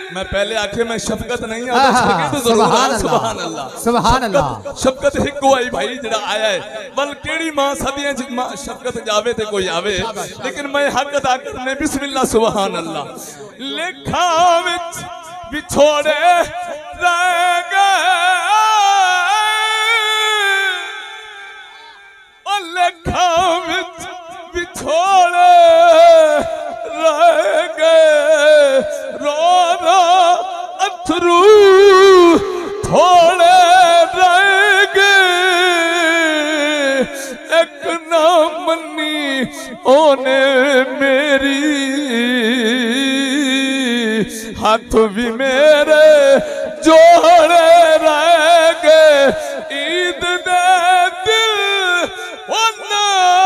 मैं पहले आखे मैं शफकत नहीं आता तो जरूर सुभान अल्लाह सुभान अल्लाह। शफकत हिक आई भाई जड़ा आया है बल केड़ी मां सदियां मां शफकत जावे ते कोई आवे, लेकिन मैं हक अदा करने बिस्मिल्लाह सुभान अल्लाह। लेखा विच बिछोड़े रह गए और लेखा विच बिछोड़े रह गए, रो रो अथरू थोड़े रह गए, एक ना मन्नी ओने मेरी हाथ भी मेरे जोड़े रह गए, ईद दे दिल होना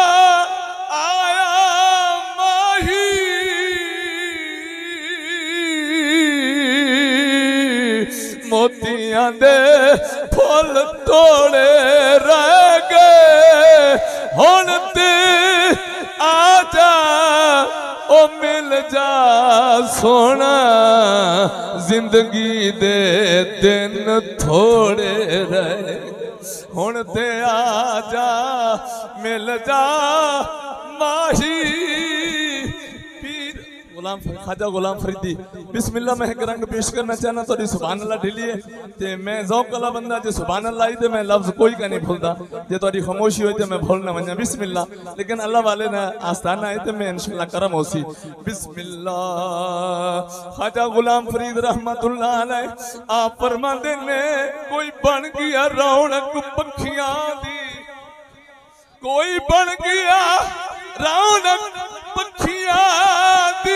मोतियां दे फुल तोड़े रह गए, हुण ते आजा ओ मिल जा सोना, जिंदगी दे दिन थोड़े रहे, हुण ते आजा मिल जा माही ख्वाजा गुलाम फरीदी। बिस्मिल्लाह मैं एक रंग पेश करना चाहना तो सुभान अल्लाह ढिलिए ते मैं ज़ौक़ वाला बंदा जो सुभान अल्लाह ही ते मैं लफ्ज़ कोई का नहीं भूलता, जे तोरी खामोशी हुई तो मैं भूल ना वञा बिस्मिल्लाह, लेकिन अल्लाह वाले ना आस्थाना है तो मैं इंशाअल्लाह करम होसी बिस्मिल्लाह। ख्वाजा गुलाम फरीद रहमतुल्लाह अलैह आप फरमाते ने कोई बन गया रौनक पखियां दी, कोई बन गया रौनक पखियां दी,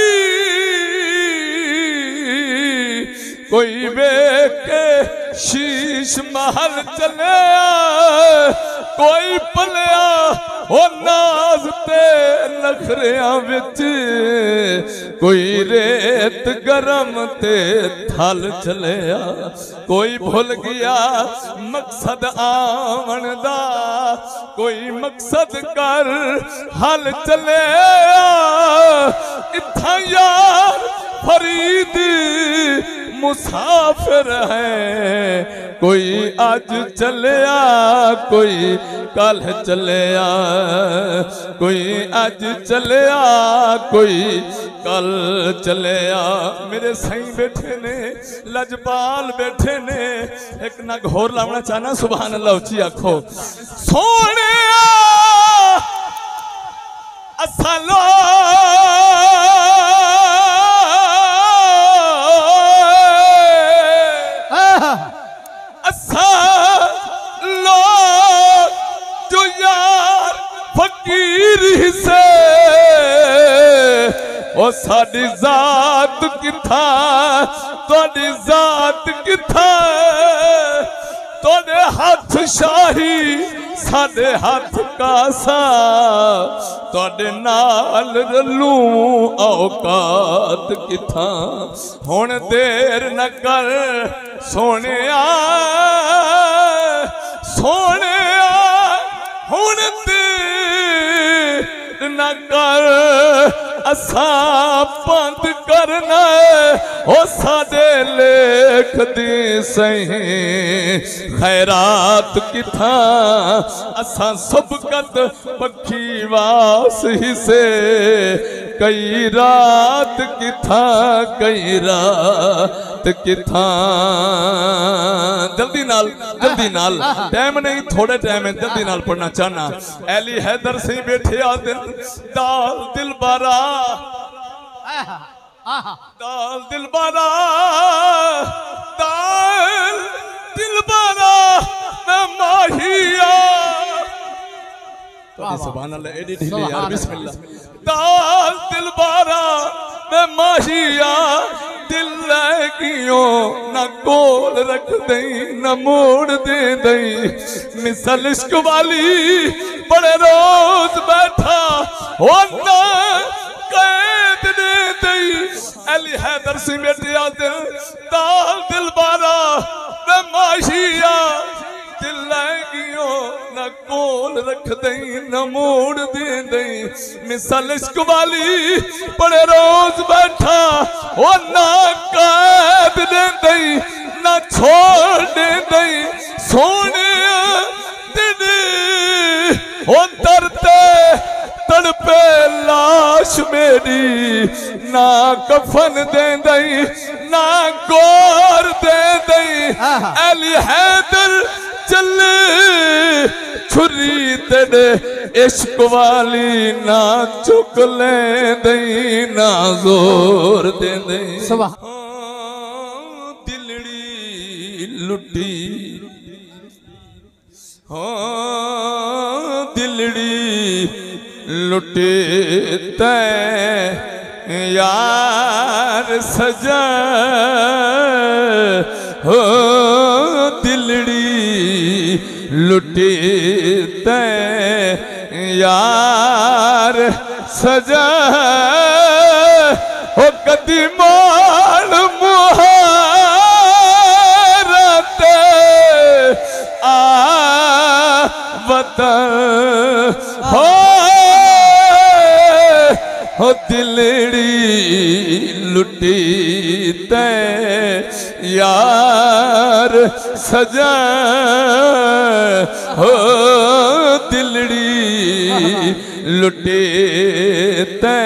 कोई बेके शीश महल चले, कोई पलिया हो नाज ते नखरिया विच, कोई रेत गरम ते थल चले, कोई भूल गया मकसद आवन दा, कोई मकसद कर हल चले, इत्था यार फरीद मुसाफिर है, कोई आज चलिया कोई कल चलिया, कोई आज चलिया कोई कल चलिया। मेरे साईं बैठे ने लजपाल बैठे ने, एक ना घोर लावना चाहना सुभान अल्लाह उची आखो सोने असलो जो यार फकीर से ओ साडी जात किथा, तोड़ी जात किथा, तोड़े हाथ शाही साडे हाथ कासा, तोड़े नाल रलू औकात किथा, हुण देर न कर सोने सोने हुण देर न कर, असा बंद करना ओ साडे लेख दी सही खैरात किथा, असा सबकत पक्षी वास ही से, कई रात किथा कई रात किथा। जल्दी नाल टाइम नहीं थोड़े टाइम है, जल्दी नाल पढ़ना चाहना। अली हैदर से बैठे आ दाल दिल बारा, दाल दिल बारा, दाल दिल बारा मैं माहिया, सुभान अल्लाह एडी ढीली यार बिस्मिल्लाह। दाल दिल बारा मैं माहिया, दिल लगियों न कोल रख दई न मोड़ दे दई, मिसल इश्क वाली बड़े रोज बैठा हो न कैद दे दई। अली हैदर सिंह बेटे आते दाल दिल बारा मैं माहिया, दिल लगियों न कोल रख दई न मोड़ दे दई मिसल इश्क वाली बड़े रोज बैठा ओ ना कैद दे दई ना छोड़ दे दई सोने तेरे ओ तरते तड़पे लाश मेरी ना कफन दे दई ना गोर दे दई अली हैदर चले छुरी तेरे इश्क वाली ना चुक ले दई ना जोर दे दई दिलड़ी लुटी हाँ दिलड़ी लुटे तै यार सजा हो दिलड़ी लुटे तै यार सजा हो कदी मान मुहारत आ वतन हो दिलड़ी लुटी तै यार सजा हो दिलड़ी लुटी तै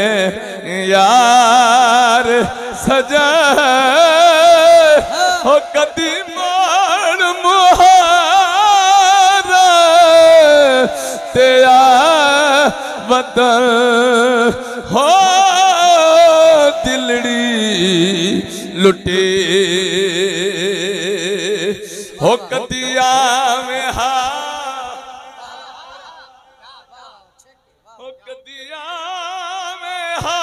यार सजा हो कदी मान मुहारा तेरा वतन हो दिलड़ी लुटे हो कदिया में हा हो कदिया में हा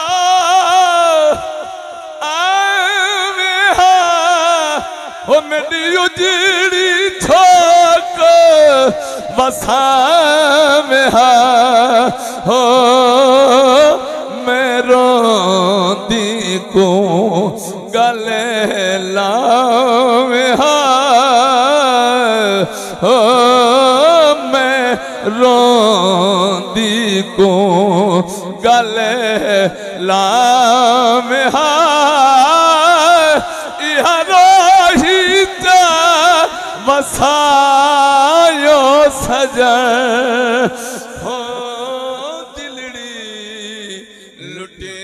हो मेरी उजड़ी छोक बसा में हा हो मैं रोंदी को गले लावे हा हो मैं रोंदी को गले लावे हा इहा रोहिता वसायो सजा हो दिलड़ी लुटे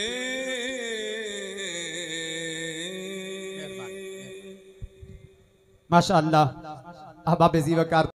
माशाअल्लाह अहबाब ज़ीवकार।